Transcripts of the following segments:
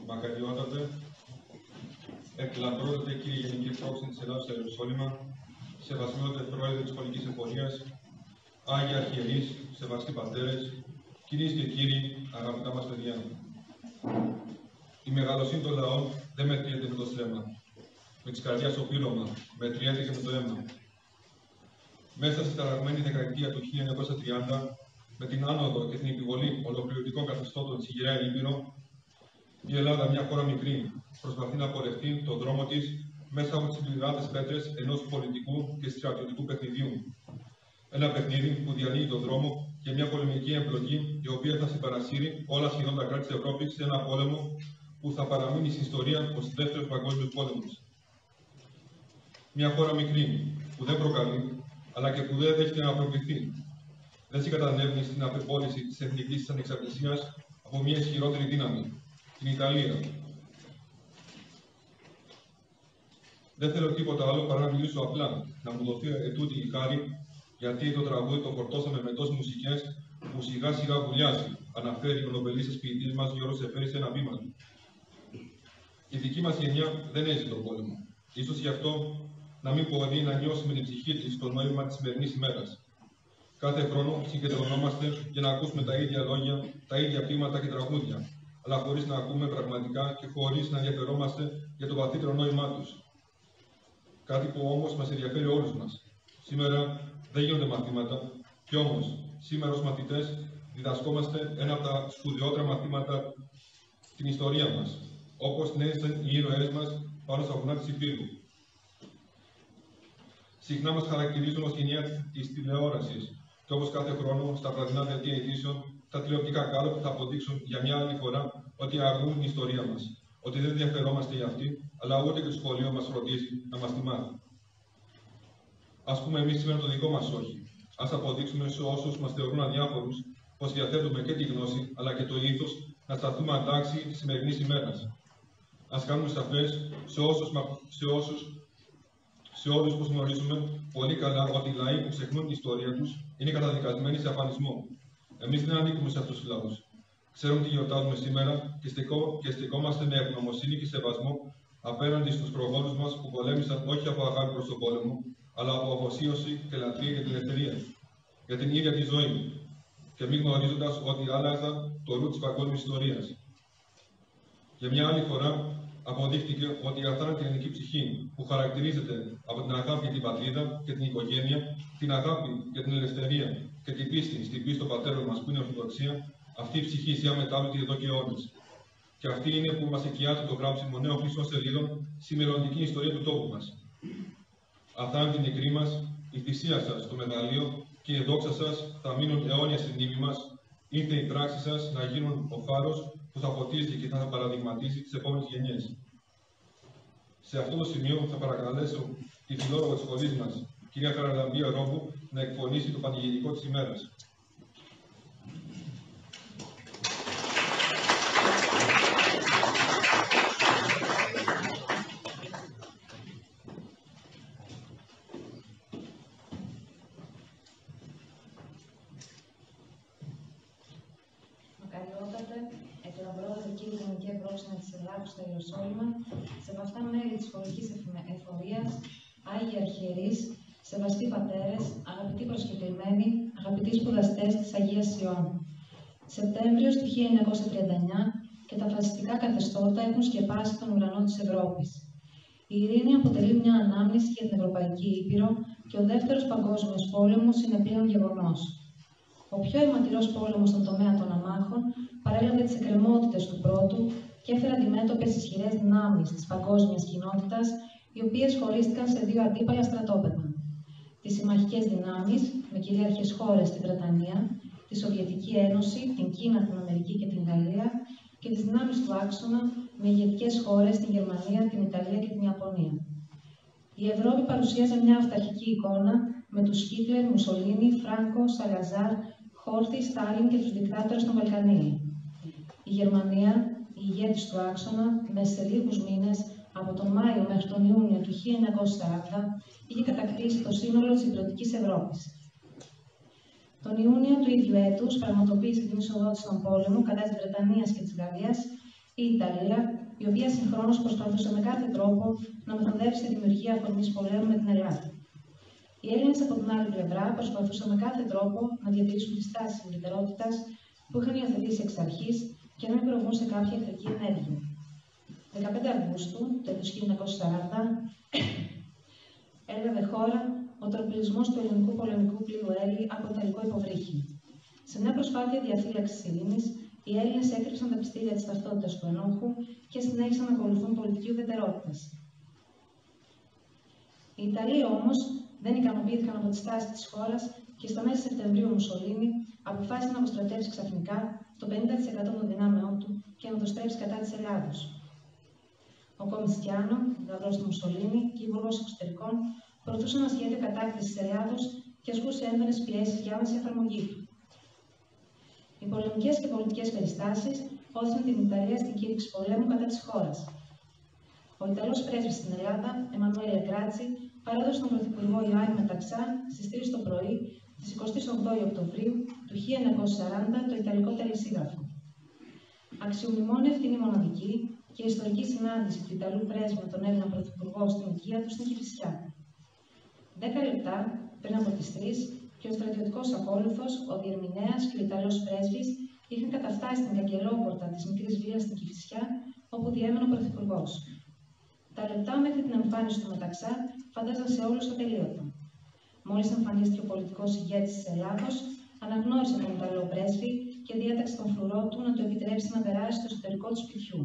Μακαριότατε, εκλατρότατε κύριε Γενική Πρόξενη της Ελλάδος στα Ιεροσόλυμα, σεβασμιότατε πρόεδρε της Σχολικής Εφορίας, Άγιοι Αρχιερείς, σεβαστοί πατέρες, κυρίες και κύριοι, αγαπητά μας παιδιά. Η μεγαλοσύνη των λαών δεν μετριέται με το στρέμμα. Με της καρδιάς οπλήρωμα, μετριέται και με το αίμα. Μέσα στη ταραγμένη δεκαετία του 1930, με την άνοδο και την επιβολή ολοκληρωτικών καθεστώτων στη γυραιά Ήπειρο, η Ελλάδα, μια χώρα μικρή, προσπαθεί να πορευτεί τον δρόμο της μέσα από τις πληγάδες πέτρες ενός πολιτικού και στρατιωτικού παιχνιδιού. Ένα παιχνίδι που διανύει τον δρόμο για μια πολεμική εμπλοκή, η οποία θα συμπαρασύρει όλα σχεδόν τα κράτη της Ευρώπης σε ένα πόλεμο που θα παραμείνει στην ιστορία ως δεύτερος παγκόσμιος πόλεμος. Μια χώρα μικρή, που δεν προκαλεί, αλλά και που δεν δέχεται να προκληθεί. Δεν συγκατανεύει στην απεπόληση της εθνικής της ανεξαρτησίας από μια ισχυρότερη δύναμη, την Ιταλία. Δεν θέλω τίποτα άλλο παρά να μιλήσω απλά, να μου δοθεί ετούτη η χάρη, γιατί το τραγούδι το φορτώσαμε με τόσες μουσικές που σιγά σιγά βουλιάζει, αναφέρει ο νομπελίστας ποιητής μας Γιώργος Σεφέρης σε ένα βήμα του. Η δική μας γενιά δεν έζησε τον πόλεμο. Ίσως γι' αυτό να μην μπορεί να νιώσει με την ψυχή της το νόημα της σημερινής ημέρας. Κάθε χρόνο συγκεντρωνόμαστε για να ακούσουμε τα ίδια λόγια, τα ίδια ποίηματα και τραγούδια, αλλά χωρίς να ακούμε πραγματικά και χωρίς να ενδιαφερόμαστε για το βαθύτερο νόημά τους. Κάτι που όμως μας ενδιαφέρει όλους μας. Σήμερα δεν γίνονται μαθήματα, κι όμως σήμερα ως μαθητές διδασκόμαστε ένα από τα σπουδαιότερα μαθήματα στην ιστορία μας, όπως την έζησαν οι ήρωές μας πάνω στα βουνά της Υπήρου. Συχνά μας χαρακτηρίζουν ως γενιά της τηλεόρασης, και όπως κάθε χρόνο στα βραδινά δελτία ειδήσεων, τα τηλεοπτικά κάλωπα θα αποδείξουν για μια άλλη φορά ότι αγνοούν την ιστορία μας, ότι δεν ενδιαφερόμαστε για αυτή, αλλά ούτε και το σχολείο μας φροντίζει να μας τη μάθει. Ας πούμε εμείς σήμερα το δικό μας όχι. Ας αποδείξουμε σε όσους μας θεωρούν αδιάφορους πως διαθέτουμε και τη γνώση, αλλά και το ήθος να σταθούμε αντάξει της σημερινής ημέρας. Ας κάνουμε σαφές σε όλους που γνωρίζουμε πολύ καλά ότι οι λαοί που ξεχνούν την ιστορία τους είναι καταδικασμένοι σε αφανισμό. Εμείς δεν ανήκουμε σε αυτούς τους λαούς. Ξέρουμε τι γιορτάζουμε σήμερα και στεκόμαστε με ευγνωμοσύνη και σεβασμό απέναντι στους προγόνους μας που πολέμησαν όχι από αγάπη προς τον πόλεμο, αλλά από αφοσίωση και λατρεία για την ελευθερία, για την ίδια τη ζωή, και μη γνωρίζοντας ότι άλλαζαν το ρου της παγκόσμιας ιστορίας. Για μια άλλη φορά, αποδείχτηκε ότι η αθάνατη ελληνική ψυχή, που χαρακτηρίζεται από την αγάπη για την πατρίδα και την οικογένεια, την αγάπη για την ελευθερία και την πίστη στην πίστη των πατέρων μας που είναι η Ορθοδοξία, αυτή η ψυχή ζει αμετάβλητη εδώ και αιώνες. Και αυτή είναι που μας εγγυάται το γράψιμο νέων χρήσεων σελίδων στη μελλοντική ιστορία του τόπου μας. Αθάνατη νεκροί μας, η θυσία σας στο μεγαλείο και η δόξα σας θα μείνουν αιώνια στη μνήμη μας. Ήρθε η πράξη σας να γίνουν ο φάρος που θα φωτίζει και θα παραδειγματίσει τις επόμενες γενιές. Σε αυτό το σημείο θα παρακαλέσω τη φιλόλογο της σχολής μας, κυρία Χαραλαμπία Ρόμπου, να εκφωνήσει το πανηγυρικό της ημέρας. Μακαριότατε, εκλαμπρότατε κύριε Γενική Πρόξενη της Ελλάδος στα Ιεροσόλυμα, σεβαστά μέλη της Σχολικής Εφορίας, Άγιοι Αρχιερείς, σεβαστοί πατέρες, αγαπητοί προσκεκλημένοι, αγαπητοί σπουδαστές της Αγίας Ιωάννη. Σεπτέμβριος του 1939 και τα φασιστικά καθεστώτα έχουν σκεπάσει τον ουρανό της Ευρώπης. Η ειρήνη αποτελεί μια ανάμνηση για την Ευρωπαϊκή Ήπειρο και ο δεύτερος παγκόσμιος πόλεμος είναι πλέον γεγονός. Ο πιο αιματηρός πόλεμος στον τομέα των αμάχων παρέλαβε τις εκκρεμότητες του πρώτου και έφερε αντιμέτωπες ισχυρές δυνάμεις της παγκόσμιας κοινότητας, οι οποίες χωρίστηκαν σε δύο αντίπαλα στρατόπεδα. Τις συμμαχικές δυνάμεις, με κυρίαρχες χώρες στη Βρετανία, τη Σοβιετική Ένωση, την Κίνα, την Αμερική και την Γαλλία, και τις δυνάμεις του άξονα, με ηγετικές χώρες στην Γερμανία, την Ιταλία και την Ιαπωνία. Η Ευρώπη παρουσίαζε μια αυταρχική εικόνα με τους Χίτλερ, Μουσολίνι, Φράνκο, Σαλαζάρ, Χόρθι, Στάλιν και τους δικτάτορες των Βαλκανίων. Η Γερμανία, η ηγέτης του άξονα, μέσα σε λίγους μήνες, από τον Μάιο μέχρι τον Ιούνιο του 1940, είχε κατακτήσει το σύνολο της Ιταλικής Ευρώπης. Τον Ιούνιο του ίδιου έτους πραγματοποίησε την είσοδό της στον πόλεμο κατά της Βρετανίας και της Γαλλίας Η Ιταλία, η οποία συγχρόνως προσπαθούσε με κάθε τρόπο να μεθοδεύσει τη δημιουργία αφορμής πολέμου με την Ελλάδα. Οι Έλληνες, από την άλλη πλευρά, προσπαθούσαν με κάθε τρόπο να διατηρήσουν τη στάση ουδετερότητας που είχαν υιοθετήσει εξ αρχής και να μην προβούν σε κάποια εχθρική ενέργεια. 15 Αυγούστου του 1940 έλαβε χώρα ο τορπιλισμός του ελληνικού πολεμικού πλοίου Έλλη από ιταλικό υποβρύχιο. Σε μια προσπάθεια διαφύλαξης ειρήνης, οι Έλληνες έκρυψαν τα πιστήρια της ταυτότητας του ενόχου και συνέχισαν να ακολουθούν πολιτική ουδετερότητας. Οι Ιταλοί όμως δεν ικανοποιήθηκαν από τη στάση της χώρας και στα μέσα Σεπτεμβρίου ο Μουσολίνι αποφάσισε να αποστρατεύσει ξαφνικά το 50% των δυνάμεών του και να το στρέψει κατά της Ελλάδος. Ο Κομιστιάνο, γαμπρός του Μουσολίνι και υπουργός εξωτερικών, προωθούσε ένα σχέδιο κατάκτησης της Ελλάδος και ασκούσε έντονες πιέσεις για άμεση εφαρμογή του. Οι πολεμικές και πολιτικές περιστάσεις όθησαν την Ιταλία στην κήρυξη πολέμου κατά της χώρας. Ο Ιταλός πρέσβης στην Ελλάδα, Εμμανουέλε Γκράτσι, παρέδωσε στον Πρωθυπουργό Ιωάννη Μεταξά στις 3 το πρωί της 28 Οκτωβρίου του 1940 το Ιταλικό τελεσίγραφο. Αξιομνημόνευτη είναι η μοναδική και η ιστορική συνάντηση του Ιταλού πρέσβη με τον Έλληνα Πρωθυπουργό στην οικία του στην Κηφισιά. 10 λεπτά πριν από τις 3, και ο στρατιωτικός ακόλουθος, ο διερμηνέας και ο Ιταλός πρέσβης είχαν καταφτάσει στην καγκελόπορτα της μικρής βίλας στην Κηφισιά, όπου διέμενε ο Πρωθυπουργός. Τα λεπτά μέχρι την εμφάνιση του Μεταξά φαντάζαν σε όλους ατελείωτα. Μόλις εμφανίστηκε ο πολιτικός ηγέτης της Ελλάδος, αναγνώρισε τον Ιταλό πρέσβη και διέταξε τον φρουρό του να του επιτρέψει να περάσει στο εσωτερικό του σπιτιού.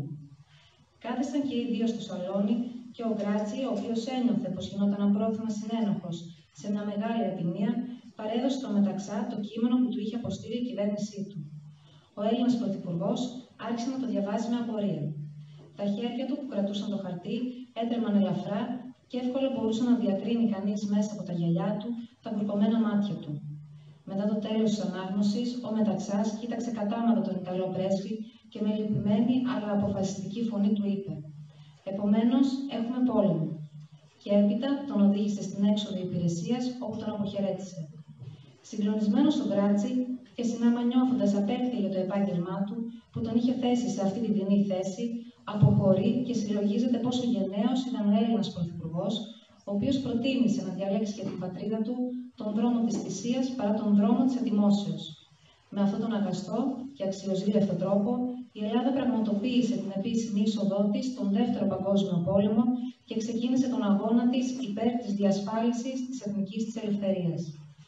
Κάθισαν και οι δύο στο σαλόνι και ο Γκράτσι, ο οποίος ένιωθε πως γινόταν απρόθυμα συνένοχος σε μια μεγάλη ατιμία, παρέδωσε στο Μεταξά το κείμενο που του είχε αποστείλει η κυβέρνησή του. Ο Έλληνας Πρωθυπουργός άρχισε να το διαβάζει με απορία. Τα χέρια του που κρατούσαν το χαρτί έτρεμαν ελαφρά και εύκολα μπορούσε να διακρίνει κανείς μέσα από τα γυαλιά του τα βουρκωμένα μάτια του. Μετά το τέλος της ανάγνωσης, ο Μεταξάς κοίταξε κατάματα τον Ιταλό πρέσβη και με λυπημένη αλλά αποφασιστική φωνή του είπε: «Επομένως, έχουμε πόλεμο». Και έπειτα τον οδήγησε στην έξοδο υπηρεσίας, όπου τον αποχαιρέτησε. Συγκλονισμένος ο Γκράτσι και συνάμα νιώθοντας απέχθεια για το επάγγελμά του, που τον είχε θέσει σε αυτή τη δεινή θέση, αποχωρεί και συλλογίζεται πόσο γενναίος ήταν ο Έλληνας Πρωθυπουργός, ο οποίος προτίμησε να διαλέξει για την πατρίδα του τον δρόμο της θυσίας παρά τον δρόμο της ατιμώσεως. Με αυτόν τον αγαστό και αξιοζήλευτο τρόπο, η Ελλάδα πραγματοποίησε την επίσημη είσοδό της στον Δεύτερο Παγκόσμιο Πόλεμο και ξεκίνησε τον αγώνα της υπέρ της διασφάλισης της εθνικής της ελευθερίας.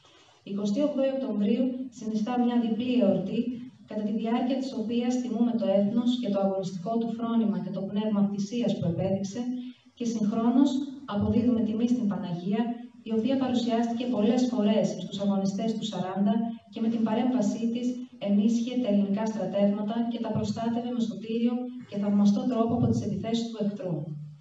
Η 28 Οκτωβρίου συνιστά μια διπλή εορτή, κατά τη διάρκεια της οποίας τιμούμε το έθνος και το αγωνιστικό του φρόνημα και το πνεύμα θυσίας που επέδειξε και συγχρόνως αποδίδουμε τιμή στην Παναγία, η οποία παρουσιάστηκε πολλές φορές στους αγωνιστές του 40 και με την παρέμβασή της ενίσχυε τα ελληνικά στρατεύματα και τα προστάτευε με σωτήριο και θαυμαστό τρόπο από τις επιθέσεις του εχθρού.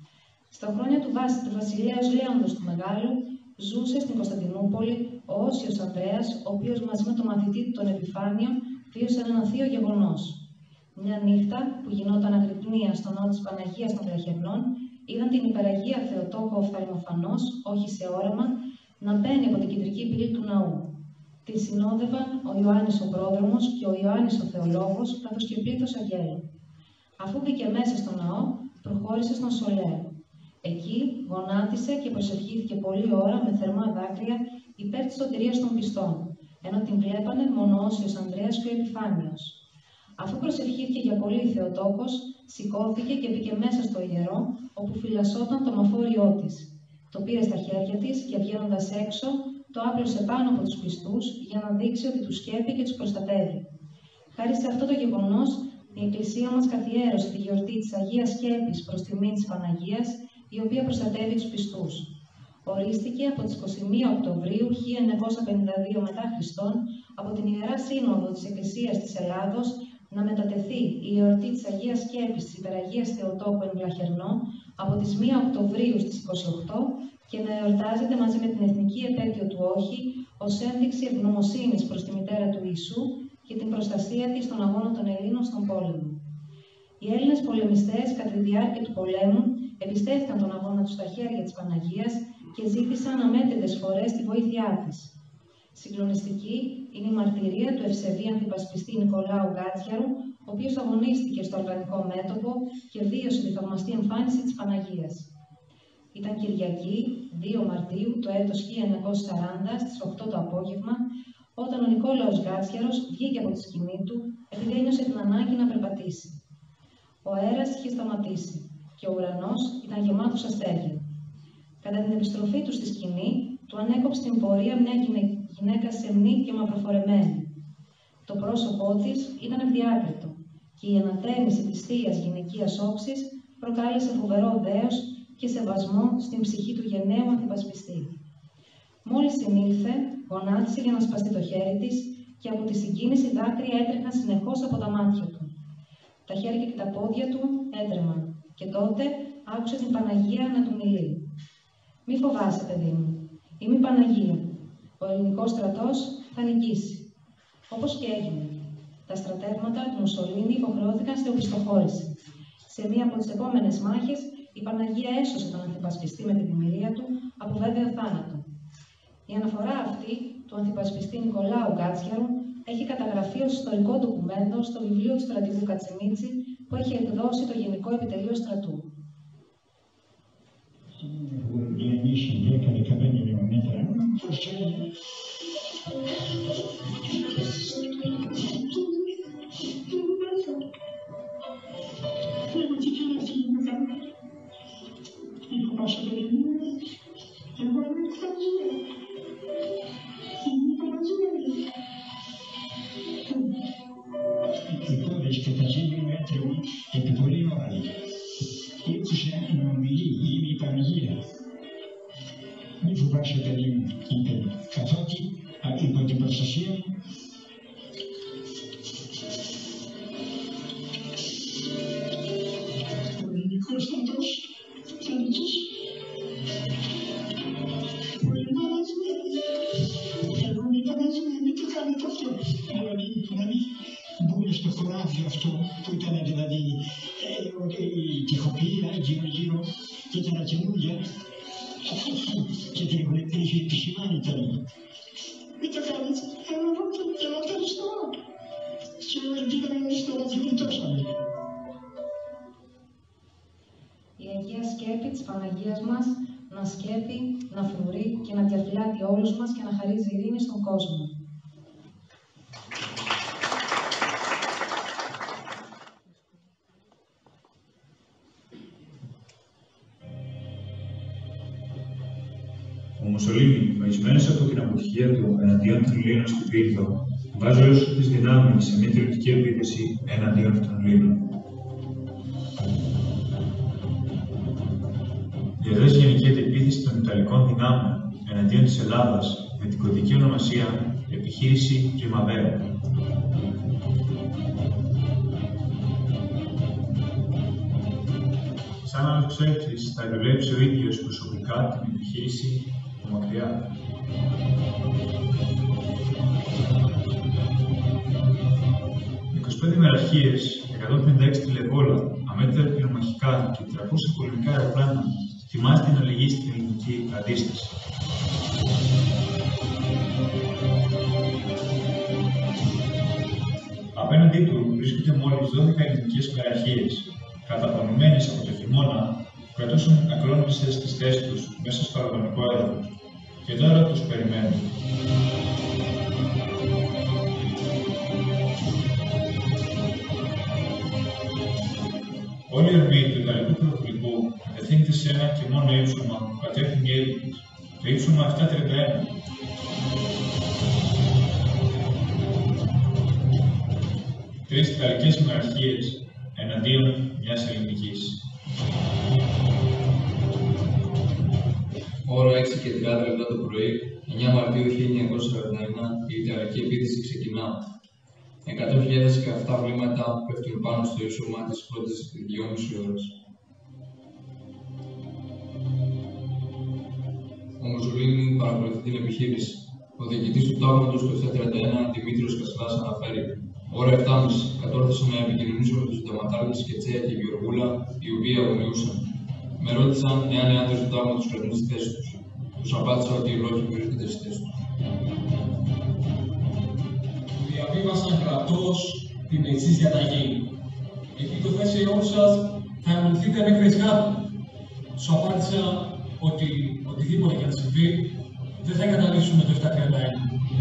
Στα χρόνια του βασιλέως Λέοντος του Μεγάλου, ζούσε στην Κωνσταντινούπολη ο Όσιος Ανδρέας, ο οποίος μαζί με τον μαθητή του τον Επιφάνιο βίωσαν ένα θείο γεγονός. Μια νύχτα που γινόταν αγρυπνία στον ναό της Παναγίας των Βλαχερνών, είδαν την υπεραγία Θεοτόκο οφθαλμοφανώς, όχι σε όραμα, να μπαίνει από την κεντρική πύλη του ναού. Την συνόδευαν ο Ιωάννης ο Πρόδρομος και ο Ιωάννης ο Θεολόγος, καθώς και πλήθος αγγέλων. Αφού μπήκε μέσα στο ναό, προχώρησε στον Σολέα. Εκεί γονάτισε και προσευχήθηκε πολλή ώρα με θερμά δάκρυα υπέρ της σωτηρίας των πιστών, ενώ την βλέπανε μόνο ο Όσιος Ανδρέας και ο Επιφάνιος. Αφού προσευχήθηκε για πολύ Θεοτόκος, σηκώθηκε και μπήκε μέσα στο ιερό, όπου φυλασσόταν το μαφόριό της. Το πήρε στα χέρια της και βγαίνοντας έξω, το άπλωσε πάνω από τους πιστούς για να δείξει ότι τους σκέπει και τους προστατεύει. Χάρη σε αυτό το γεγονός, η Εκκλησία μας καθιέρωσε τη γιορτή της Αγίας Σκέπης προς τιμή της Παναγίας, η οποία προστατεύει τους πιστούς. Ορίστηκε από τις 21 Οκτωβρίου 1952 μετά Χριστόν από την Ιερά Σύνοδο της Εκκλησίας της Ελλάδος να μετατεθεί η εορτή της Αγίας Σκέπης της Υπεραγίας Θεοτόκου εν Βλαχερνό από τις 1 Οκτωβρίου στις 28 και να εορτάζεται μαζί με την εθνική επέτειο του Όχη ως ένδειξη ευγνωμοσύνης προς τη μητέρα του Ιησού και την προστασία της στον αγώνα των Ελλήνων στον πόλεμο. Οι Έλληνες πολεμιστές κατά τη διάρκεια του πολέμου εμπιστεύτηκαν τον αγώνα τους στα χέρια της Παναγίας και ζήτησαν αμέτρητες φορές τη βοήθειά της. Συγκλονιστική είναι η μαρτυρία του ευσεβή ανθυπασπιστή Νικολάου Γκάτσιαρου, ο οποίος αγωνίστηκε στο αλβανικό μέτωπο και βίωσε τη θαυμαστή εμφάνιση της Παναγίας. Ήταν Κυριακή, 2 Μαρτίου, το έτος 1940, στις 8 το απόγευμα, όταν ο Νικόλαος Γκάτσιαρος βγήκε από τη σκηνή του, επειδή ένιωσε την ανάγκη να περπατήσει. Ο αέρας είχε σταματήσει και ο ουρανός ήταν γεμάτος αστέρια. Κατά την επιστροφή του στη σκηνή, του ανέκοψε την πορεία μια γυναίκα σεμνή και μαυροφορεμένη. Το πρόσωπό της ήταν ευδιάκριτο και η ανατέμιση της θείας γυναικείας όψης προκάλεσε φοβερό δέος και σεβασμό στην ψυχή του γενναίου ανθυπασπιστή. Μόλις συνήλθε, γονάτισε για να σπαστεί το χέρι της και από τη συγκίνηση δάκρυα έτρεχαν συνεχώς από τα μάτια του. Τα χέρια και τα πόδια του έτρεμαν και τότε άκουσε την Παναγία να του μιλεί. «Μη φοβάσαι, παιδί μου, είμαι η Παναγία. Ο ελληνικός στρατός θα νικήσει». Όπως και έγινε. Τα στρατεύματα του Μουσολίνη υποχρεώθηκαν στην οπισθοχώρηση. Σε μία από τις επόμενες μάχες, η Παναγία έσωσε τον ανθυπασπιστή με την τιμωρία του από βέβαιο θάνατο. Η αναφορά αυτή του ανθυπασπιστή Νικολάου Γκάτσιαρου έχει καταγραφεί ως ιστορικό ντοκουμέντο στο βιβλίο του στρατηγού Κατσιμίτση που έχει εκδώσει το Γενικό Επιτελείο Στρατού. Μη φοβάσαι, παιδί μου, είπε, καθότι υπό την προστασία μου ο ελληνικός στρατός θα νικήσει. Εγώ μη φαντάζομαι, μην το κάνετε αυτό. Δηλαδή, να μην μπουν στο χωράφι αυτό που ήταν δηλαδή η τυχοποιία γύρω-γύρω και ήταν καινούργια. Και την έχει επισημάνει τώρα. Μην το κάνεις, εγώ ευχαριστώ. Και πήγαμε στο να τη γλιτώσαμε. Η Αγία Σκέπη της Παναγίας μας να σκέπει, να φρουρεί και να διαφυλάτει όλους μας και να χαρίζει ειρήνη στον κόσμο. Ο Μουσολίνι, μαγισμένος από την αποτυχία του εναντίον των Ελλήνων στην Πύλο, βάζει όλες τις δυνάμεις σε μια τελετική επίθεση εναντίον των Ελλήνων. Η εδές γενικέται επίθεση των Ιταλικών δυνάμεων εναντίον της Ελλάδας με την κωδική ονομασία Επιχείρηση Πριμαβέρα. Σαν αλλοξέκτης θα δουλέψει ο ίδιος προσωπικά την επιχείρηση μακριά. Με 25 μεραρχίες, 156 τηλεβόλα, αμέτρητα πυρομαχικά και 300 πολεμικά αεροπλάνα θυμάται την αλληλεγγύη στην ελληνική αντίσταση. Απέναντί του βρίσκονται μόλις 12 ελληνικές μεραρχίες, καταπονημένες από το χειμώνα, που κρατούσαν ακλόνιστες στις θέσεις τους μέσα στο αλβανικό έδαφος. Και τώρα τους περιμένουν. Όλη η ορμή του Ιταλικού πυροβολικού κατευθύνεται σε ένα και μόνο ύψωμα που κατέχουν οι Έλληνες, το ύψωμα 731. Τρεις Ιταλικές μεραρχίες εναντίον μιας ελληνικής. Ώρα 6 και 30 λεπτά το πρωί, 9 Μαρτίου 1941, η Ιταλική επίθεση ξεκινά. 100.000 καυτά βλήματα πέφτουν πάνω στο ύψωμα της πρώτης 2,5 ώρες. Ο Μουσολίνι παρακολουθεί την επιχείρηση. Ο διοικητής του τάγματος του 731, Δημήτριος Κασλάς, αναφέρει: Ώρα 7.30 κατόρθωσα να επικοινωνήσω με τους συνταγματάρχες Σκετσέα και Γεωργούλα, οι οποίοι αγωνιούσαν. Με ρώτησαν εάν οι άντρες του τάγματος κρατούν στις θέσεις τους. Τους απάντησα ότι οι λόγοι βρίσκονται στις θέσεις τους. διαβίβασαν κρατώς την εξής διαταγή. Εκεί το θέσεώ σας θα εμονηθείτε μέχρι εσκάτου. Σου απάντησα ότι οτιδήποτε και αν συμβεί, δεν θα εγκαταλείψουμε το 731.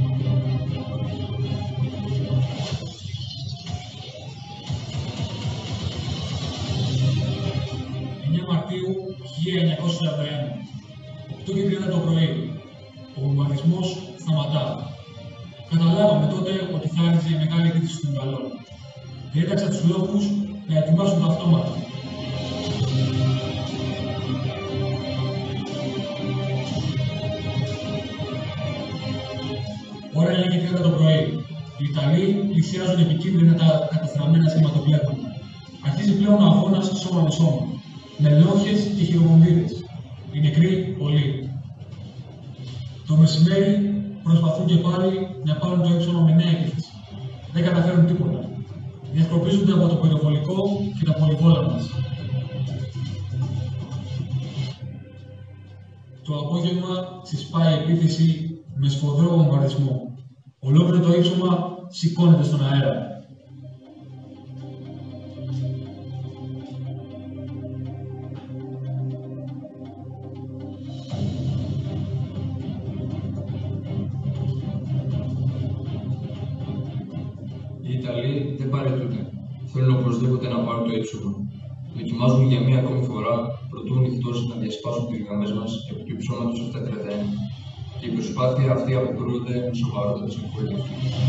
9 Μαρτίου 1941, 8:30 το πρωί, ο βομβαρδισμός σταματά. Καταλάβαμε τότε ότι θα άρχισε η μεγάλη επίθεση των Γαλλών. Διέταξα τους λόγους να ετοιμάσουν τα αυτόματα. Ώρα 9:30 το πρωί. Οι Ιταλοί πλησιάζουν επικίνδυνα τα καταστραμμένα σηματοπλέγματα. Αρχίζει πλέον ο αγώνας σώμα με σώμα, με λόγχες και χειροβομβίδες. Οι νεκροί πολλοί. Το μεσημέρι προσπαθούν και πάλι να πάρουν το έξοδο με νέα επίθεση. Δεν καταφέρουν τίποτα. Διασκορπίζονται από το πυροβολικό και τα πολυβόλα μας. Το απόγευμα ξεσπάει η επίθεση με σφοδρό βομβαρδισμό. Ολόκληρο το ύψωμα σηκώνεται στον αέρα. Οι Ιταλοί δεν παρετούνται. Θέλουν οπωσδήποτε να πάρουν το ύψωμα. Δοκιμάζουν για μία ακόμη φορά προτού νυχτώσει να διασπάσουν τις γραμμές μας επί του υψώματος 731. Και η προσπάθεια αυτή αποκρούεται με σοβαρότατες εμφυλίες.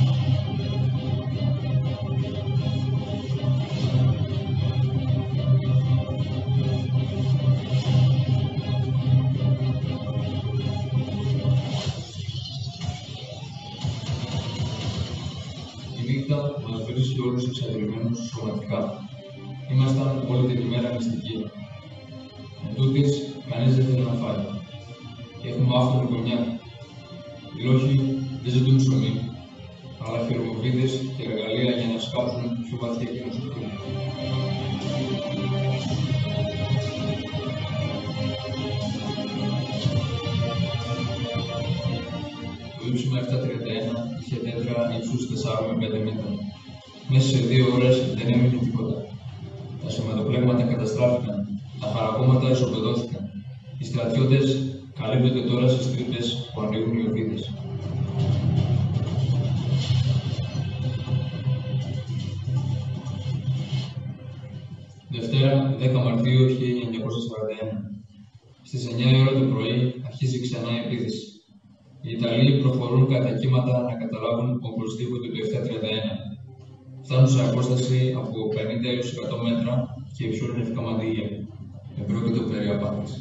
Η νύχτα μας βρίσκει όλους εξαντλημένους σωματικά. Ήμασταν όλη την ημέρα μυστικοί. Εν τούτης, κανείς δεν θέλει να φάει. Και έχουμε άφθονη γωνιά. Οι λόγοι δεν ζητούν ψωμί, αλλά χειροβομβίδες και εργαλεία για να σκάψουν πιο βαθιά και να σωθούν. Το ύψωμα 731 είχε δέντρα ύψους 4 με 5 μέτρα. Μέσα σε 2 ώρες δεν έμεινε τίποτα. Τα σηματοπλέγματα καταστράφηκαν, τα χαρακόμματα ισοπεδώθηκαν. Οι στρατιώτες καλύπτονται τώρα στις τρύπες που ανοίγουν οι οδύδες. Δευτέρα, 10 Μαρτίου 1941. Στις 9 η ώρα το πρωί αρχίζει ξανά η επίθεση. Οι Ιταλοί προχωρούν κατά κύματα να καταλάβουν οπωσδήποτε το 731. Φτάνουν σε απόσταση από 50 έως 100 μέτρα και υψώνουν ευκαμαντήλια. Επρόκειτο περί απάτης.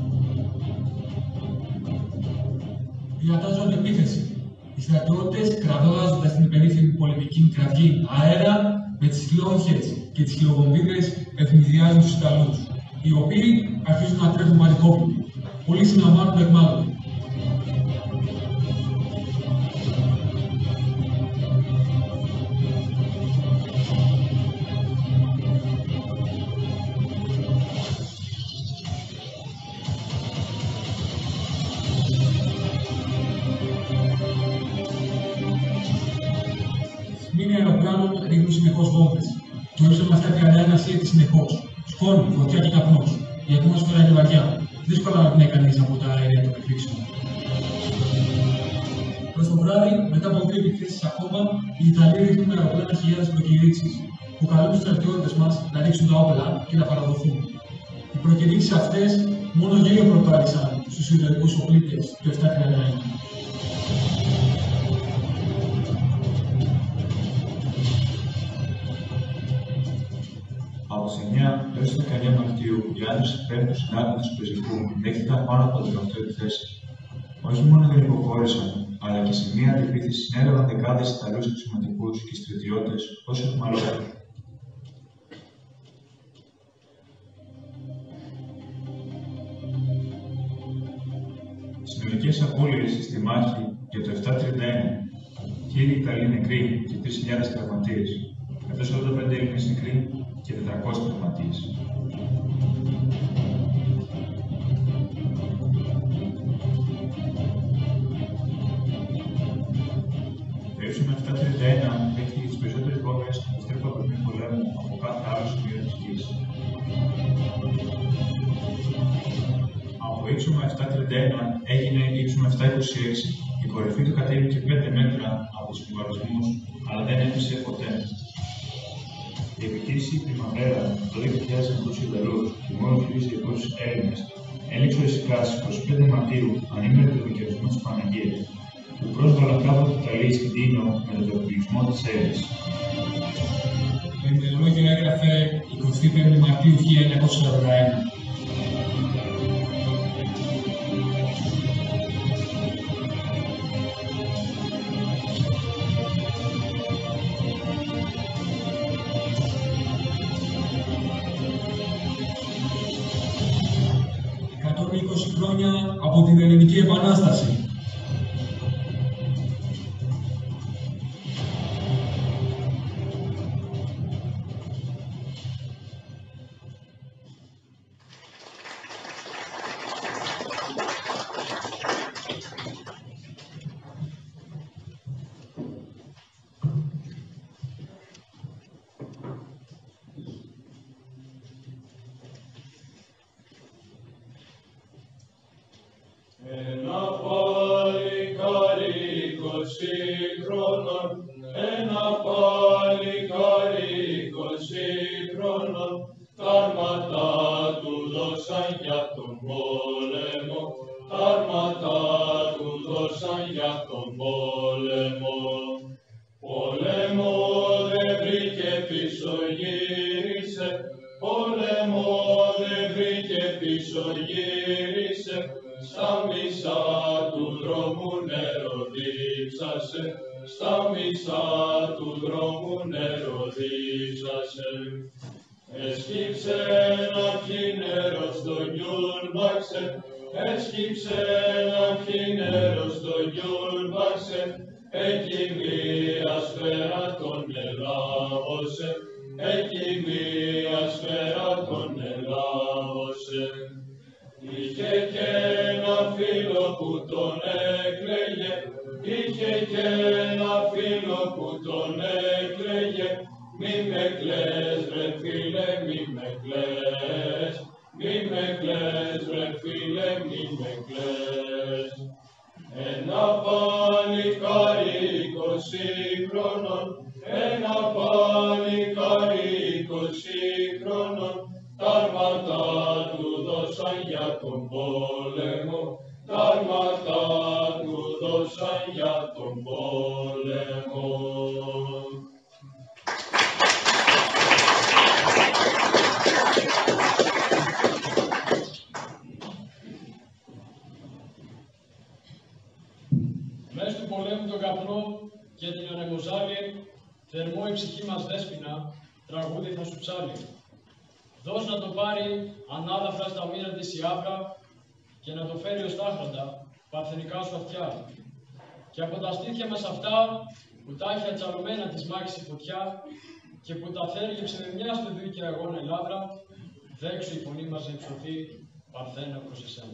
Διατάζονται επίθεση. Οι στρατιώτες, κρατώντας την περίφημη πολεμική κραυγή αέρα, με τις λόγχες και τις χειροβομβίδες ευνηδιάζουν τους Ιταλούς, οι οποίοι αρχίζουν να τρέχουν πανικόβλητοι. Πολλοί συναμβάνουν το εκμάλωτο. Μήνυ αεροπλάνων ρίχνουν συνεχώς βόμβες. Το ύψωμα 731 σύεται συνεχώς. Σκόνη, φωτιά και καπνός. Η ατμόσφαιρα είναι βαριά. Δύσκολα να πνέει κανείς από τα αέρια των εκρήξεων. Προς το βράδυ, μετά από 2 επιθέσεις ακόμα, οι Ιταλοί ρίχνουν αεροπλάνα χιλιάδες προκηρύξεις, που καλούν τους στρατιώτες μας να ρίξουν τα όπλα και να παραδοθούν. Οι προκηρύξεις αυτές μόνο γέλιο προκάλεσαν στους ιδεωτικούς οπλίτες του 731. Από τις 9 έως 19 Μαρτίου, οι άντρες υπέρ του συντάγματος του Πεζικού δέχτηκαν πάνω από 18 επιθέσεις. Όχι μόνο δεν υποχώρησαν, αλλά και σε μία αντιπίθεση συνέλαβαν δεκάδες Ιταλούς αξιωματικούς και στρατιώτες ως αιχμαλώτους. Συνολικές απώλειες στη μάχη για το 731, 1.000 Ιταλοί νεκροί και 3.000 τραυματίες, 145 Έλληνες νεκροί και 400 τραυματίες. Το ύψωμα 731 κόμμες του Δεύτερου Παγκοσμίου Πολέμου από κάθε άλλο σημείο της γης. Από ύψωμα 731 έγινε ύψωμα 726. Η κορυφή του κατέβηκε 5 μέτρα από τους συμβιβασμούς, αλλά δεν έπεσε ποτέ. Η επιχείρηση Πριμαβέρα, το 2000 Ιταλούς και μόνο 1.200 Έλληνες, έληξε οριστικά στις 25 Μαρτίου, ανήμερη του δικαιοσμού της Παναγίας, που πρόσβαλαν κάποτε την Ιταλία στην Τίνο με τον περιπλησμό της Έλλης. Το ημερολόγιο έγραφε 25 Μαρτίου 1941. Χρόνια από την Ελληνική Επανάσταση. Μες του πολέμου τον καπνό και την ανεμοζάλη, θερμό η ψυχή μας δέσποινα, τραγούδι θα σου ψάλει. Δώσ' να το πάρει ανάδαφρα στα μοίρα της η άβρα και να το φέρει ως τάχροντα, παρθενικά σου αυτιά. Και από τα στήθια μας αυτά, που τα έχει ατσαλωμένα της μάχης η φωτιά και που τα θέργεψε με μια στο δίκαια αγώνα η λάβρα, δέξου η φωνή μας να υψωθεί, παρθένα προς εσένα.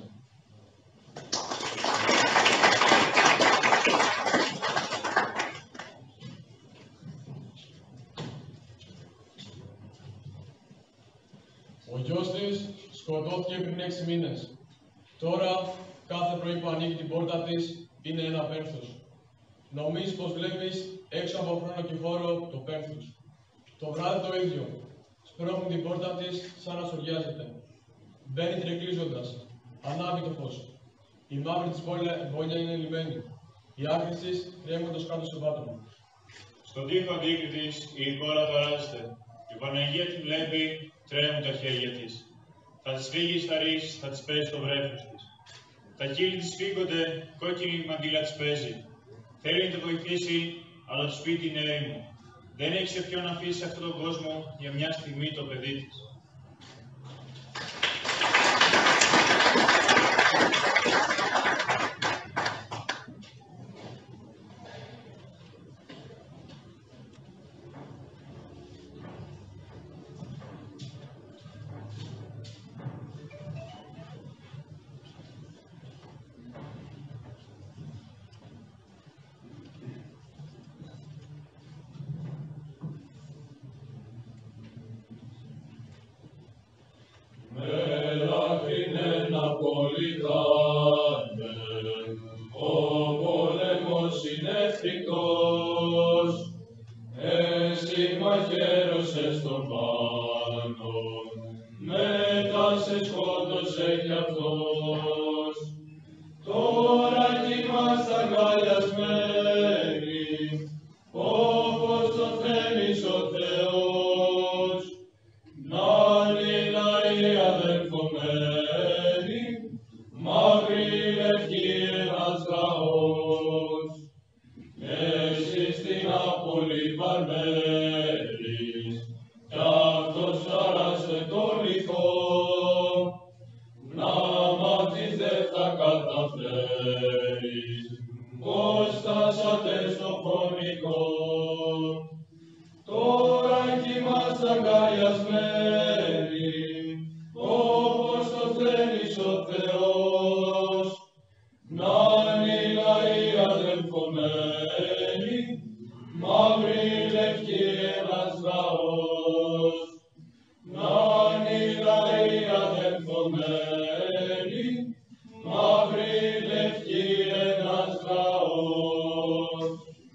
Ο γιος της σκοτώθηκε πριν 6 μήνες. Τώρα, κάθε πρωί που ανοίγει την πόρτα της, είναι ένα πένθος. Νομίζεις πως βλέπεις έξω από χρόνο και χώρο το πένθος. Το βράδυ το ίδιο. Σπρώχνει την πόρτα της σαν να σοριάζεται. Μπαίνει τρεκλίζοντας. Ανάβει το φως. Η μαύρη της βόλια είναι λιμένη. Οι άκρες της κρέμοντας κάτω στο πάτωμα. Στον τοίχο αντίκριτης η εικόνα ταράζεται. Η Παναγία τη βλέπει, τρέμουν τα χέρια της. Θα της φύγει στα ρίς, θα της πέσει το βρέφος της. Τα κύλη της φύγονται, κόκκινη μαντήλα της παίζει. Θέλει να τη βοηθήσει, αλλά το σπίτι είναι έρημο. Δεν έχει σε ποιον να αφήσει αυτόν τον κόσμο για μια στιγμή το παιδί της. Ναπολιτάνε, ο πόλεμος είναι εχθρικός, εσύ μαχαίρωσες τον πάνω, μετά σε σκότωσε κι αυτός. Τώρα κοιμάστε αγκαλιασμένοι, όπως το θέλει ο Θεός. Να είναι οι λαοί αδελφωμένοι, μαύρη λευκή ένας λαός. Εσύ στην Νάπολη παρμένεις, κι αυτός άρασε το λιθό. Να μάθεις δεν θα καταφέρεις, πως φτάσατε στο φωνικό. Τώρα κοιμάστε αγκαλιασμένοι, όπως το θέλει ο Θεός. Να είναι οι λαοί αδελφωμένοι, μαύρη λευκή ένας λαός. Να είναι οι λαοί αδελφωμένοι, μαύρη λευκή ένας λαός.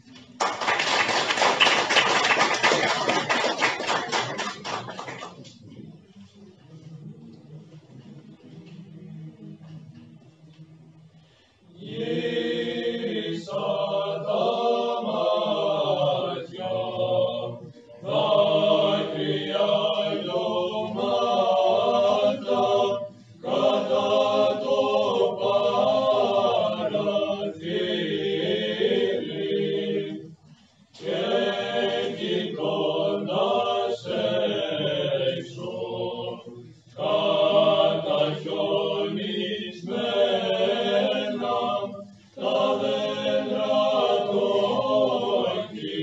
Γύρισα τα μάτια, δάκρυα λιώματα, κατά το παραθύρι, και κοιτώντας έξω, καταχιονισμένα τα δέντρα των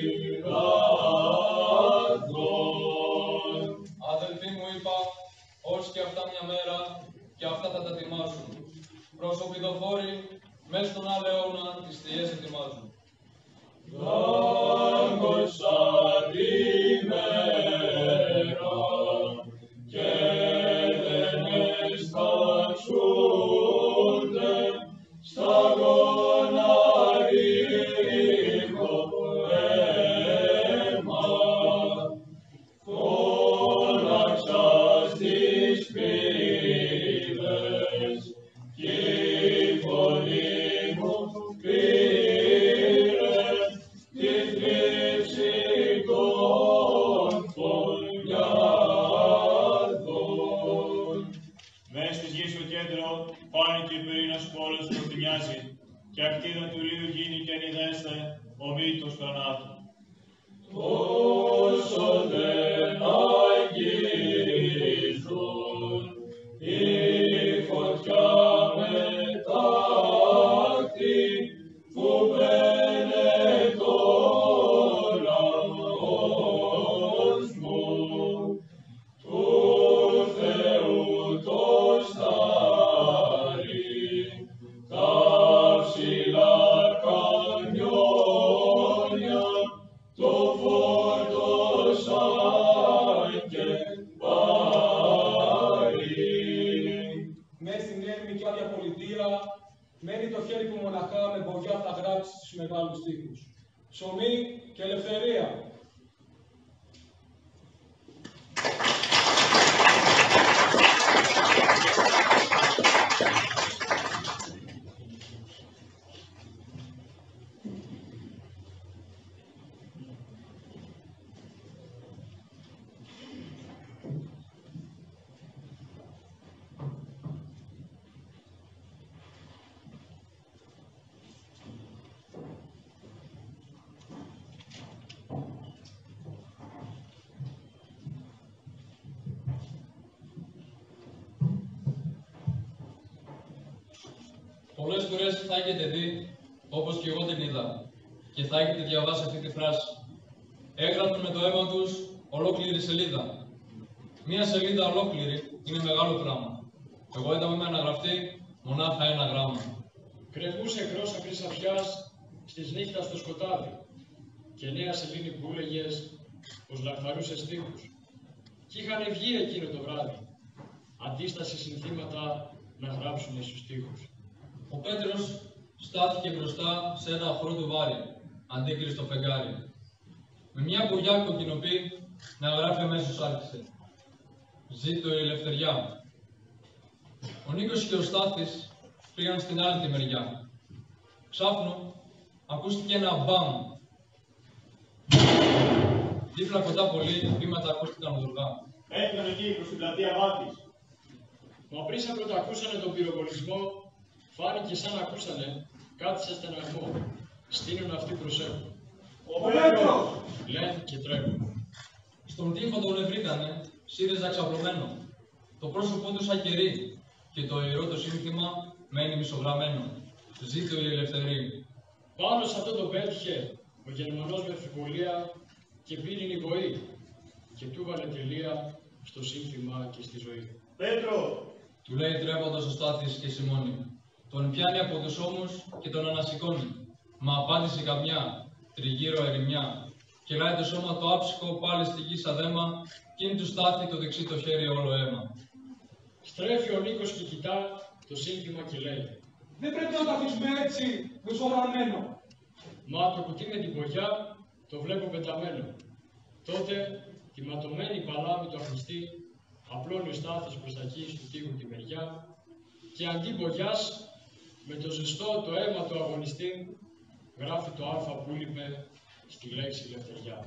κυράδων. Αδελφοί μου, είπα, όσοι και αυτά μια μέρα, και αυτά θα τα τιμάσουν. Προσωπιδοφόροι, μες στον άλλο αιώνα τις θείες ετοιμάζουν. Δάγκωσα τη μέρα και δεν εσταξούνται στα γοναρίκο αίμα. Φώναξα στις πύλες κι η φωνή μου πήρε τη θλίψη των φωνιάδων. Μες στη γη στο κέντρο φάνηκε η πυρήνας πόλης που κτηνιάζει και ακτίδα του ηλίου γίνει και ανιδέστε ο μύτος θανάτου. Όσο δεν αγγίζουν η φωτιά μετάχτη που μπαίνε το λαός μου, του Θεού το στάρι, τα ψηλά κανιόνια, το φόρτωσαν και πάρει. Μες στην έρημη και άδεια πολιτεία, μένει το χέρι που μοναχά με μπογιά θα γράψει στους μεγάλους στίχους. Ψωμί και ελευθερία. Πολλές φορές θα έχετε δει, όπως και εγώ την είδα, και θα έχετε διαβάσει αυτή τη φράση. Έγραφαν με το αίμα τους ολόκληρη σελίδα. Μία σελίδα ολόκληρη είναι μεγάλο πράγμα. Εγώ είδα με ένα γραφτή μονάχα ένα γράμμα. Κρεβούσε κρός ακρής αφιάς στις νύχτα στο σκοτάδι και νέα σελήνη που έλεγες πως λαχθαρούσε στίχους. Κι είχαν βγει εκείνο το βράδυ. Αντίσταση συνθήματα να γράψουν στους τοίχους. Ο Πέτρος στάθηκε μπροστά σε ένα αχρό βάρη, αντίκριστο φεγγάρι. Με μια μπογιά κοκκινοπή να γράφει αμέσως άρχισε. Ζήτω η ελευθεριά. Ο Νίκος και ο Στάθης πήγαν στην άλλη τη μεριά. Ξάφνου ακούστηκε ένα μπαμ. Δίπλα κοντά πολύ βήματα ακούστηκαν οδουργά. Έφυγαν εκεί προς την πλατεία Βάτης. Μα πριν σαν πρωτακούσανε τον πυροβολισμό, φάνηκε σαν να ακούσανε κάτι σε στεναγμό. Στείνουν αυτοί προσέχουν. Ο Πέτρος! Λένε και τρέχουν. Στον τοίχο τον ευρύτανε, σύριζα ξαπλωμένο. Το πρόσωπό του σαν κερί και το ιερό το σύνθημα μένει μισογραμμένο. Ζήτω η ελευθερία. Πάνω σε αυτό το πέτυχε ο Γερμανός με ευκολία και πήρε η βοή και του βάλε τελεία στο σύνθημα και στη ζωή. Πέτρο! Του λέει τρέποντας ο Στάθης και Σιμώνη. Τον πιάνει από τους ώμους και τον ανασηκώνει. Μα απάντησε καμιά, τριγύρω ερημιά. Κυλάει το σώμα το άψυχο πάλι στη γη σαν δέμα, κι είναι του Στάθη το δεξί το χέρι όλο αίμα. Στρέφει ο Νίκος και κοιτά το σύνθημα και λέει: Δεν πρέπει να το αφήσουμε έτσι, μισογραμμένο. Μα το κουτί με την μπογιά το βλέπω πεταμένο. Τότε τη ματωμένη παλάμη του αχνιστή απλώνει ο Στάθης προς τα εκεί του τοίχου τη μεριά και αντί μπογιάς με το ζεστό το αίμα του αγωνιστή γράφει το α που λείπε στη λέξη ελευθεριά.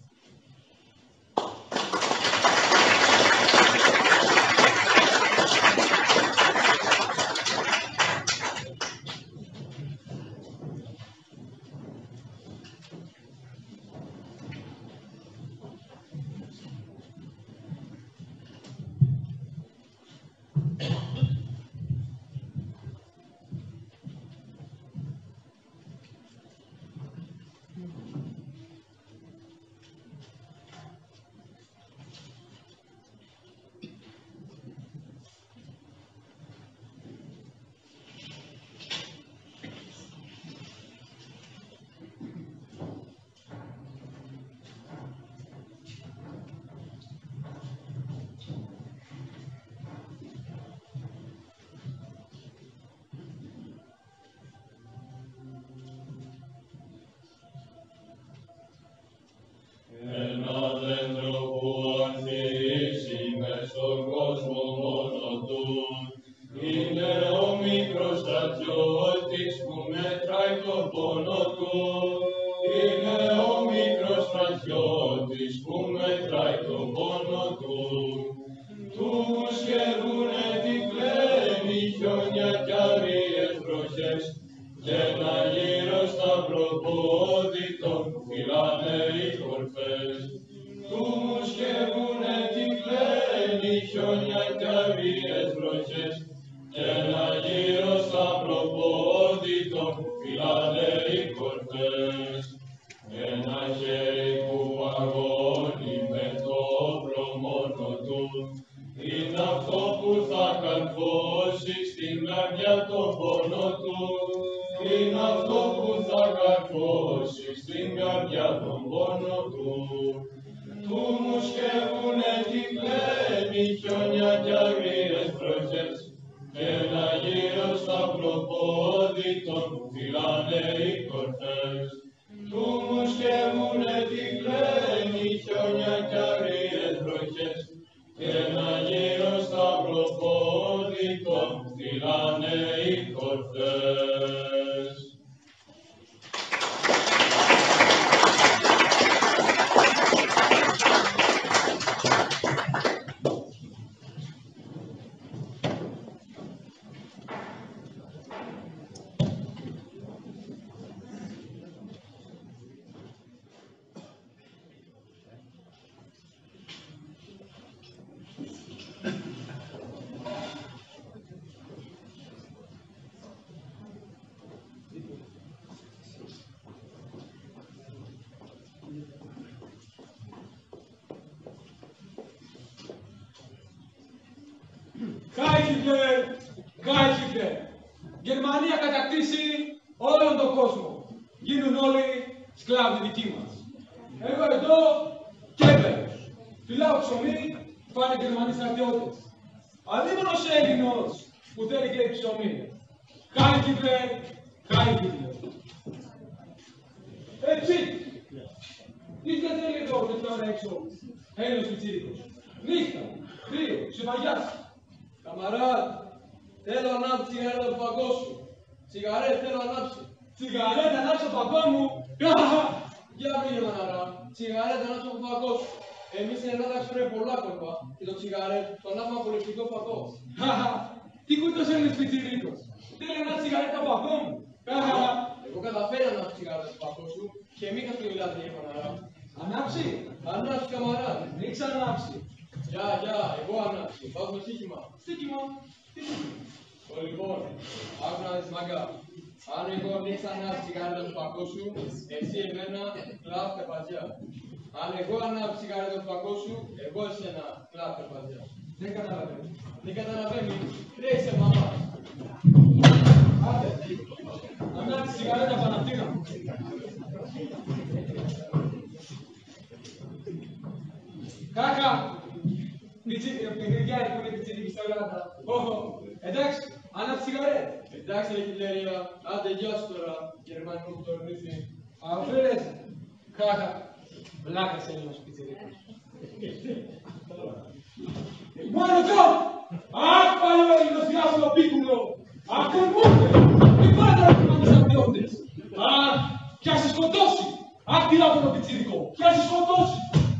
Heil Hitler! Γερμανία κατακτήσει όλον τον κόσμο. Γίνουν όλοι σκλάβοι δικοί μας. Εγώ εδώ Κέμπερος. Φυλάω ψωμί, πάνε Γερμανοί στρατιώτες. Αλίμονος Έλληνος που που θέλει και ψωμί. Χάι Χίτλερ, χάι Χίτλερ. Έτσι. Τι δεν θέλει εδώ τέτοια ώρα έξω. Ένας πιτσίρικος. Νύχτα, κρύο, ξεβαγιάς. Καμαράτ, θέλω ανάψει τσιγαρέτα του φακό σου. Τσιγαρέτ θέλω ανάψει. Τσιγαρέτα ανάψει το φακό μου. Για πήγε μαναρά, τσιγαρέτα ανάψει το φακό σου. Εμείς στην Ελλάδα ξέρουμε πολλά κόλπα και το τσιγαρέτ το ανάψουμε απολυτικό φακό. Τι κούτος είναι πιτσίρικος. Θέλει ένα τσιγαρέτα το φακό μου. Εγώ καταφέρει να ανάψει τσιγαρέτα του φακό σου και μη καθημερινά την μαναρά. Ανάψει. Ανάψει καμαράτ. Μην ξανανάψει. Γεια, εγώ ανάψει. Βάζουμε στοίχημα. Στοίχημα. Λοιπόν, άκου να δεις μαγκά. Αν εγώ ανοίξα ανάψει τσιγαρέτα του φακό σου, εσύ εμένα κλαπ περπατιά. Αν εγώ ανάψει τσιγαρέτα του φακό σου, εγώ εσένα κλαπ περπατιά. Δεν καταλαβαίνει. Δεν καταλαβαίνει. Τρέξε μαμά. Άντε. Ανάψει τσιγαρέτα Παναυτίνα. Κάκα. Πηγαίνει που είναι πιτσιρίκη στα Ελλάδα. Εντάξει, ανάψει τσιγαρέτα. Εντάξει ρε Χιτλερία, άντε γεια σου τώρα, γερμανικό που το ορνήθη. Αφρέλες, κάκα, βλάκας Έλληνας πιτσιρίκος. Μόνο εδώ, αχ παλιό Έλληνος διάσολο πίκουλο, ακολμούνται, μη πάντα να θυμάμαι σαν ποιόντες. Αχ, κι ας σε σκοτώσει, αχ τι από το πιτσιρικό, κι ας σε σκοτώσει.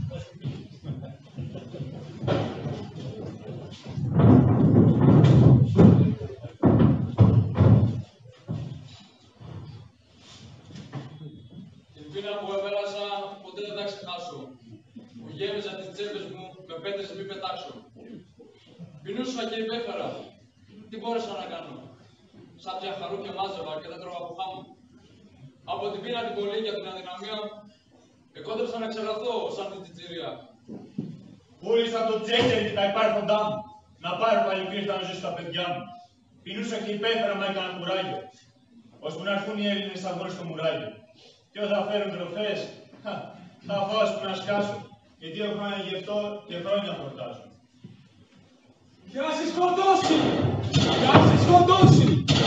Που έβελασα, ποτέ δεν τα ξεχάσω. Που γέμιζα τις τσέπες μου με πέτρες να μην πετάξω. Πεινούσα και υπέφερα. Τι μπόρεσα να κάνω. Σάπια χαρούπια μάζευα και δεν τρώγα από χάμω. Από την πείνα την πολύ και την αδυναμία, εκόντρεψα να ξελαθώ σαν την τσιτσιρία. Πούλησα το τσέκερι τα υπάρχοντά μου. Να πάρω πάλι πήρτα να ζήσω τα παιδιά μου. Πεινούσα και υπέφερα μα έκανα κουράγιο. Ώσπου να έρθουν οι Έλληνες αγώνες στο μουράγιο. Και όταν φέρουν τροφές, θα φάω ώσπου να σκάσω, γιατί έχω ένα γευτό και χρόνια χορτάζω. Κι ας σε σκοτώσει! Κι ας σε σκοτώσει!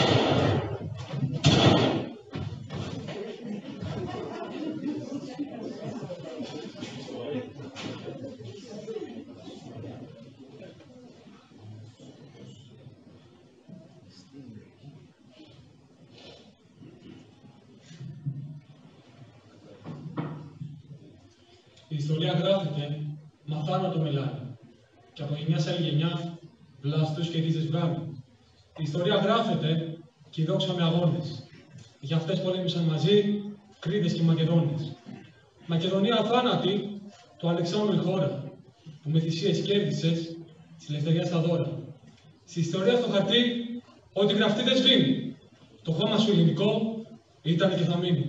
Η ιστορία γράφεται με θάνατο μελάνι και από γενιά σε άλλη γενιά βλαστούς και ρίζες βγάνει. Η ιστορία γράφεται και η δόξα με αγώνες. Για αυτές πολέμησαν μαζί Κρήτες και Μακεδόνες. Μακεδονία αθάνατη, το Αλεξάνδρου η χώρα, που με θυσίες κέρδισες της ελευθερίας τα δώρα. Στη ιστορία στο χαρτί, ό,τι γραφτεί δεν σβήνει. Το χώμα σου ελληνικό ήταν και θα μείνει.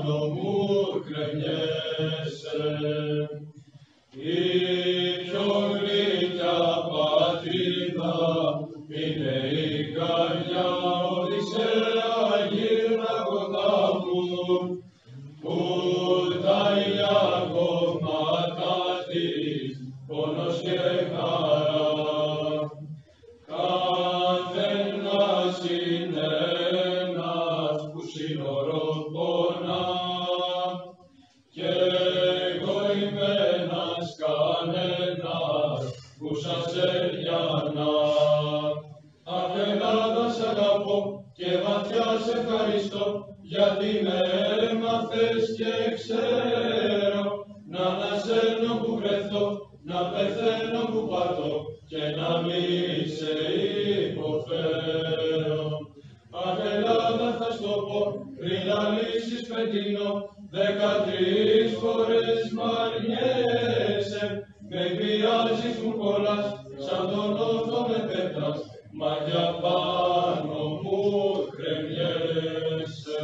Η πιο κανένα που σας Έριανα. Αχ, Ελλάδα σ' αγαπώ και βαθιά σε ευχαριστώ, γιατί με έμαθες και ξέρω να ανασέρνω που βρεθώ, να πεθαίνω που πατώ και να μη σε υποφέρω. Αχ, Ελλάδα θα στο πω πριν λαλήσεις πετεινό, 13 φορές μ' αρνιέσαι, με εκβιάζεις μου κολλάς, σαν τον όρθο με πέτας, μα για πάνω μου κρεμιέσαι.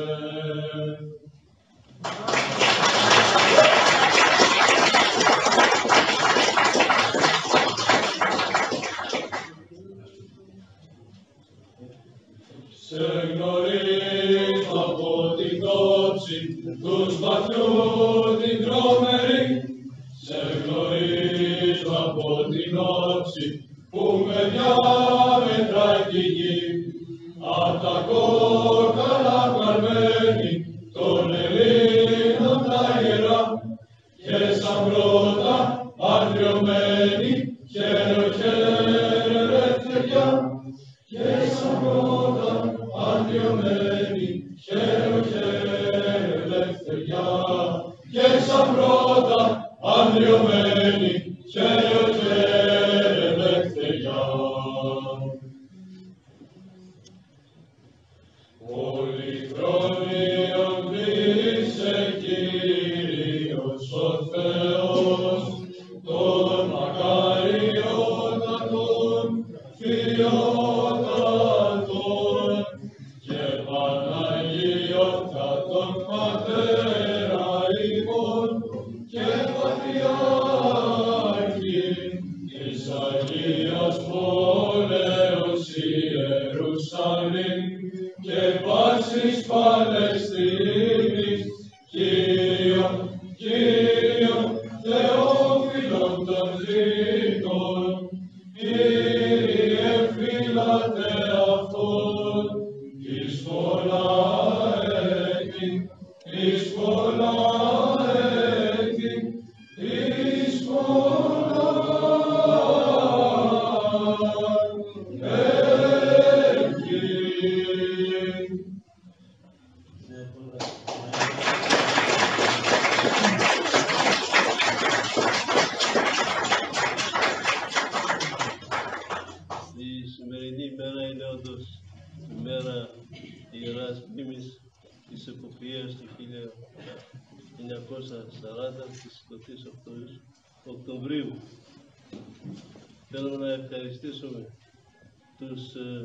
Σε γνωρίζω από την κόψη τους βαθιού την τρομερή, σε γνωρίζω από την όψη που με διάμετράει τη γη, απ' τα κόκαλα καρμένη των Ελλήνων τα ιερά, και σαν πρώτα αντριωμένη χαίρε ελευθεριά, και σαν πρώτα αντριωμένη χαίρε ελευθεριά, και σαν πρώτα αντριωμένη χαίρε ελευθεριά. Πολυχρόνιον κλείσε Κύριος ο Θεός, των μακαριότατων φιλιότατων και Παναγιώτατον Πατέρα ημών και Πατριάρχη της Αγίας Πόλεως Ιερουσαλήμ και πάσης Παλαιστίνης, Κύριον Θεόφιλον των Τρίτων, Κύριε φύλατε αυτόν, εις πολλά έτη, εις πολλά έτη, εις πολλά έτη. Η σημερινή ημέρα είναι όντως η μέρα Ιεράς Μνήμης της εποπτείας του 1940 της 28 Οκτωβρίου. Θέλω να ευχαριστήσουμε τους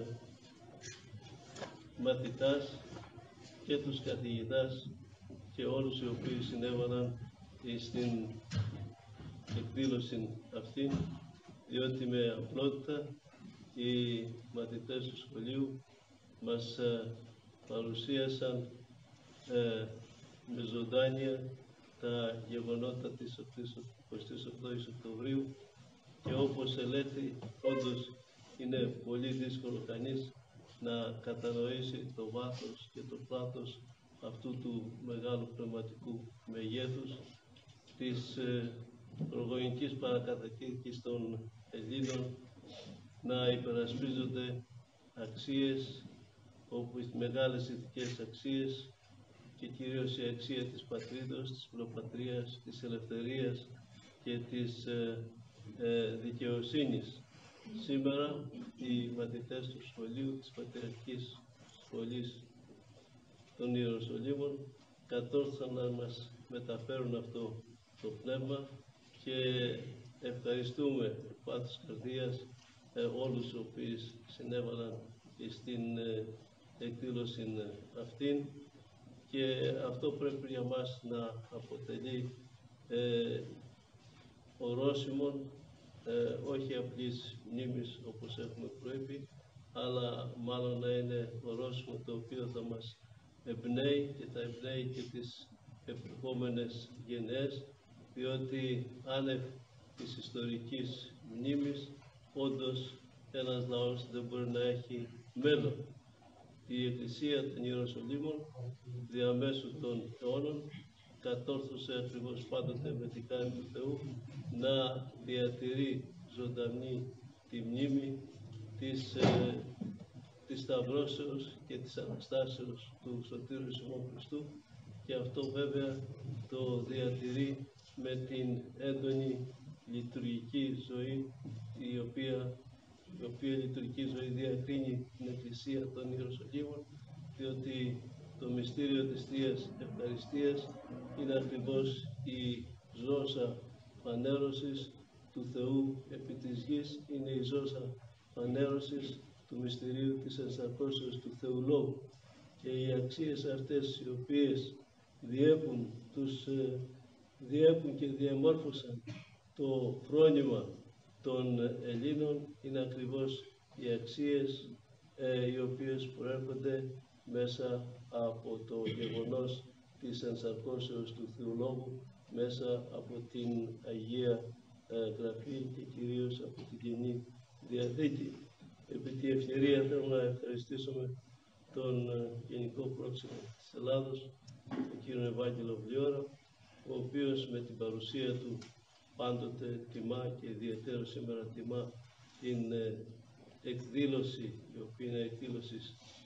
μαθητάς και τους καθηγητάς και όλους οι οποίοι συνέβαλαν στην εκδήλωση αυτή, διότι με απλότητα οι μαθητές του σχολείου μας παρουσίασαν με ζωντάνια τα γεγονότα της 28ης Οκτωβρίου και όπως ελέγχθη, όντως είναι πολύ δύσκολο κανείς να κατανοήσει το βάθος και το πλάτος αυτού του μεγάλου πνευματικού μεγέθους της προγονικής παρακαταθήκης των Ελλήνων να υπερασπίζονται αξίες όπου οι μεγάλες ηθικές αξίες και κυρίως η αξία της πατρίδος, της προπατρίας, της ελευθερίας και της δικαιοσύνης. Σήμερα οι μαθητές του σχολείου της Πατριαρχικής Σχολής των Ιεροσολύμων κατόρθωσαν να μας μεταφέρουν αυτό το πνεύμα και ευχαριστούμε πάθος καρδίας όλους οι οποίοι συνέβαλαν στην εκδήλωση αυτήν και αυτό πρέπει για μας να αποτελεί ορόσημο όχι απλής μνήμης όπως έχουμε προείπει, αλλά μάλλον να είναι ορόσημο το οποίο θα μας εμπνέει και θα εμπνέει και τις επερχόμενες γενιές, διότι άνευ της ιστορικής μνήμης όντως ένας λαός δεν μπορεί να έχει μέλλον. Η Εκκλησία των Ιεροσολύμων διαμέσου των αιώνων κατόρθωσε ακριβώς πάντοτε με τη χάρη του Θεού να διατηρεί ζωντανή τη μνήμη της Σταυρώσεως και της Αναστάσεως του Σωτήρου Ιησού Χριστού, και αυτό βέβαια το διατηρεί με την έντονη λειτουργική ζωή, η οποία λειτουργική ζωή διακρίνει την Εκκλησία των Ιεροσολύμων, διότι το μυστήριο της Θείας Ευχαριστίας είναι ακριβώς η ζώσα φανέρωσης του Θεού επί της γης, είναι η ζώσα φανέρωσης του μυστηρίου της ενσαρκώσεως του Θεού Λόγου, και οι αξίες αυτές οι οποίες διέπουν και διαμόρφωσαν το φρόνημα των Ελλήνων είναι ακριβώς οι αξίες οι οποίες προέρχονται μέσα από το γεγονός της ενσαρκώσεως του Θεού Λόγου, μέσα από την Αγία Γραφή και κυρίως από την Καινή Διαθήκη. Επί τη ευκαιρία θέλω να ευχαριστήσουμε τον Γενικό Πρόξενο της Ελλάδος, τον κύριο Ευάγγελο Βλιώρα, ο οποίος με την παρουσία του πάντοτε τιμά και ιδιαίτερα σήμερα τιμά την εκδήλωση, η οποία είναι εκδήλωση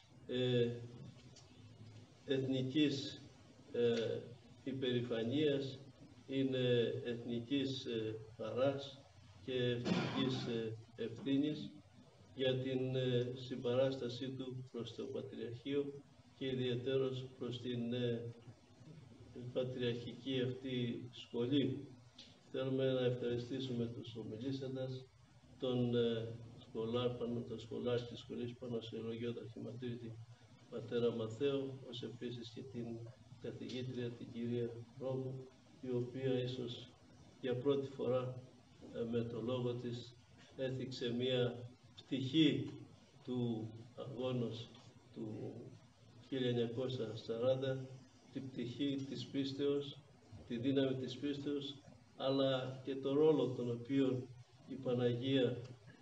εθνικής υπερηφανίας, είναι εθνικής χαράς και εθνικής ευθύνης για την συμπαράστασή του προς το Πατριαρχείο και ιδιαιτέρως προς την πατριαρχική αυτή σχολή. Θέλουμε να ευχαριστήσουμε τους ομιλήσαντας, τον σχολάρχη της Σχολής Πανασυλλογιώτα Αρχιμαντρίτη πατέρα Μαθαίο, ως επίσης και την καθηγήτρια την κυρία Ρώμου, η οποία ίσως για πρώτη φορά με το λόγο της έθιξε μία πτυχή του αγώνος του 1940, την πτυχή της πίστεως, τη δύναμη της πίστεως, αλλά και το ρόλο τον οποίο η Παναγία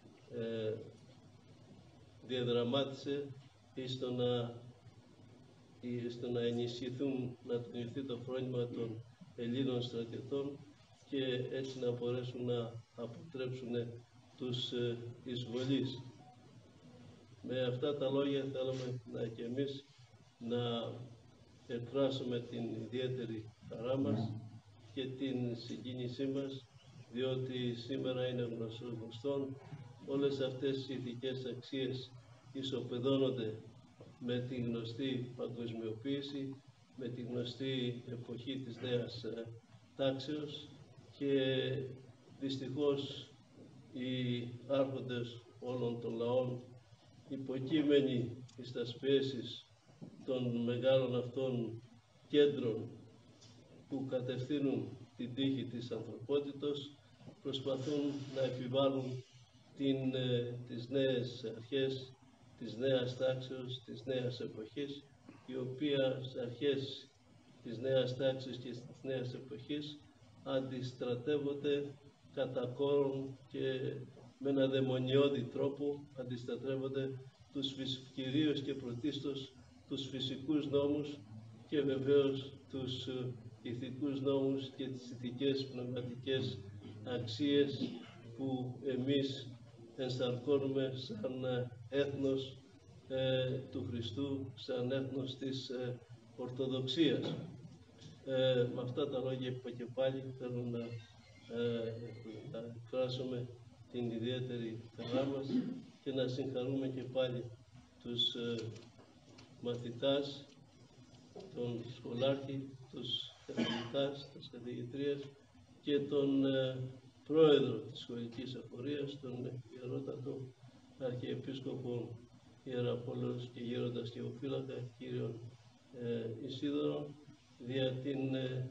διαδραμάτισε στο να ενισχυθούν, να τονιστεί το φρόνημα των Ελλήνων στρατιωτών και έτσι να μπορέσουν να αποτρέψουν τους εισβολείς. Με αυτά τα λόγια θέλουμε και εμείς να εκφράσουμε την ιδιαίτερη χαρά μας και την συγκίνησή μας, διότι σήμερα είναι γνωστόν όλες αυτές οι ηθικές αξίες ισοπεδώνονται με τη γνωστή παγκοσμιοποίηση, με τη γνωστή εποχή της νέας τάξεως, και δυστυχώς οι άρχοντες όλων των λαών, υποκείμενοι στις πιέσεις των μεγάλων αυτών κέντρων που κατευθύνουν την τύχη της ανθρωπότητος, προσπαθούν να επιβάλλουν τις νέες αρχές της νέας τάξεως, της νέας εποχής, η οποία στις αρχές της νέας τάξης και της νέας εποχής αντιστρατεύονται κατά κόρον και με ένα δαιμονιώδη τρόπο αντιστρατεύονται κυρίως και πρωτίστως τους φυσικούς νόμους και βεβαίως τους ηθικούς νόμους και τις ηθικές πνευματικές αξίες που εμείς ενσαρκώνουμε σαν έθνος του Χριστού, σαν έθνος της Ορθοδοξίας. Με αυτά τα λόγια που και πάλι θέλω να εκφράσουμε την ιδιαίτερη χαρά μας και να συγχαρούμε και πάλι τους μαθητάς, τον σχολάρχη, τους καθηγητάς, τις καθηγητρίες και τον πρόεδρο της σχολικής εφορίας, τον Ιερότατο Αρχιεπίσκοπο Ιεραπόλεως και Γέροντας Θεοφύλακα, κύριον Ισίδωρο, δια την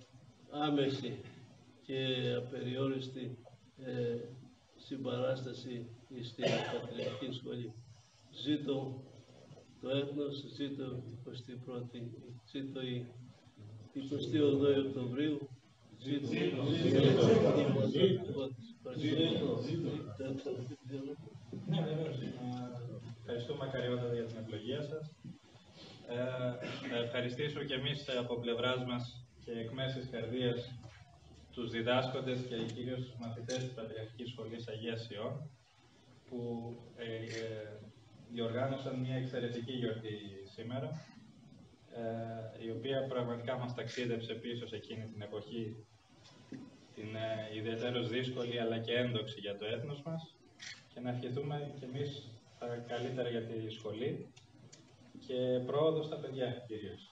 άμεση και απεριόριστη συμπαράσταση στην Πατριαρχική Σχολή. Ζήτω το έθνος, ζήτω η 28η Οκτωβρίου, ζήτω Ευχαριστούμε ακαριότατα για την ευλογία σας. Να ευχαριστήσω και εμείς από πλευράς μας και εκ μέσης καρδίας τους διδάσκοντες και κυρίως τους μαθητές της Πατριαρχικής Σχολής Αγίας Υιών, που διοργάνωσαν μια εξαιρετική γιορτή σήμερα, η οποία πραγματικά μας ταξίδεψε πίσω σε εκείνη την εποχή, την ιδιαίτερως δύσκολη αλλά και ένδοξη για το έθνος μας, και να ευχηθούμε κι εμείς τα καλύτερα για τη σχολή και πρόοδο στα παιδιά κυρίως.